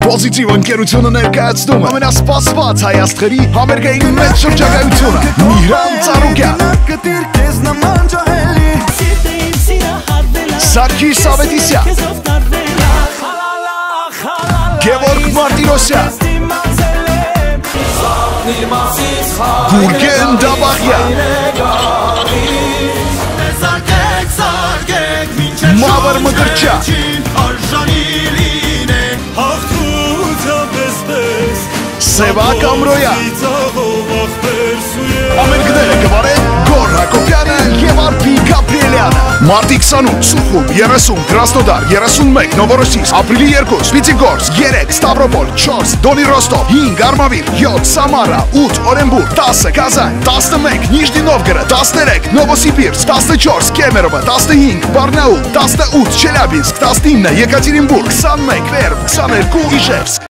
Պոզիտիվ ընկերությունը ներկայացնում ամենասպասված հայ աստղերի համերգային մեծ շրջագայությունը Մigran Царукян Սարգիս Avetիսян Գեворg Մարտիրոսյան Գուրգեն Դաբագյան Մավր Мкրտչյան Սևակ Ամրոյան Ամերգները կվարեն Գոր Акопյանը և Արպի Գաբրիելյանը Մարտի 28, Սուխում, 30, Կրասնոդար, 31, Նովորոսիսկ, ապրիլի 2, Պիտիգորսկ, 3, Ստավրոպոլ, 4, Դոնի Ռոստով, 5, Արմավիր, 7, Սամարա, 8, Օրենբուրգ, 10, Կազան, 11, Նիժնի Նովգորոդ, 13, Նովոսիբիրսկ, 14, Կեմերովը, 15, Բարնաուլ, 18, Չելյաբինսկ, 19, Екатеринбург, 21, Պերմ, 22, Իժևսկ